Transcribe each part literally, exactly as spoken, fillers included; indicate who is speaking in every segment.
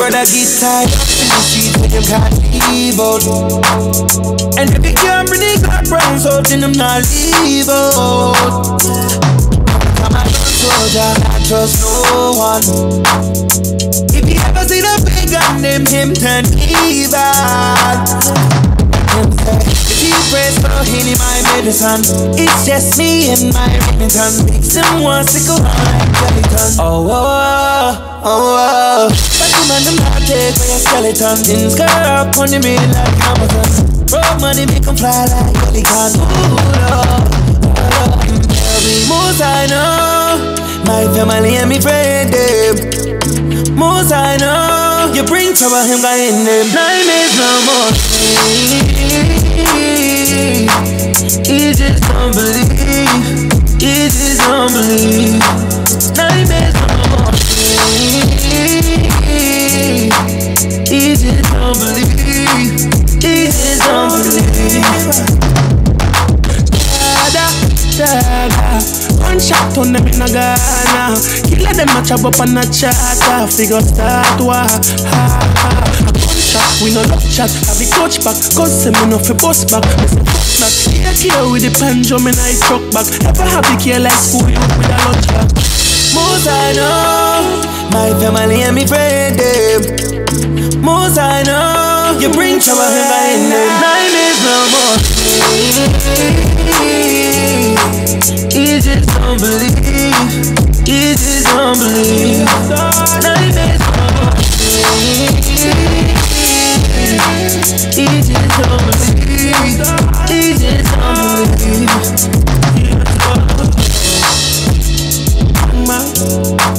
Speaker 1: brother get tired up in the streets when them can't leave out. And if you can't bring the God brands out, then them not leave out. Come on, soldier, not trust no one. If you ever see the big gun, them him turn evil. Him say, if he prays for any my medicine, it's just me and my Remington. Mix them one sickle like skeleton. Oh, oh, oh, oh. But the man them not take for your skeleton. Things go up on the main like Amazon. Road money make them fly like pelican. Ooh, Lord, oh, tell me most I know. My family and me friend them. Most I know. You bring trouble him guy in them. Nightmares no more. He just don't believe. He just don't believe. Nightmares no more. He just don't believe. He just don't believe. Da da da. One shot on them in a Ghana. Kill them match up up on a charter. Figure start war. Ha ha. A gunshot, we no love chat. I be coach back, cause them enough for bus back. Mister Fuck back. Yeah, kill with the pendulum and I truck back. Ever have the care like school you with a lunch back. Most I know, my family and me friend them. Most I know, you bring trouble in them. Nightmares no more. He just don't believe. He just don't believe. Nightmares no more. He just don't believe. He just don't believe.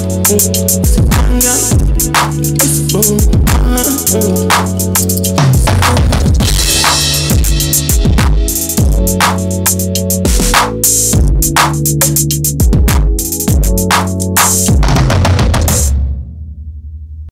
Speaker 1: Bang, bang, bang,